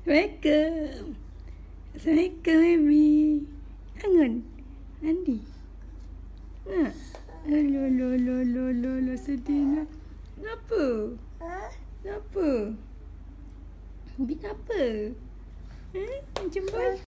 Assalamualaikum. Assalamualaikum, baby. Angun. Andi. Lo, sedih lah. Kenapa? Kenapa? Kenapa? Macam boy?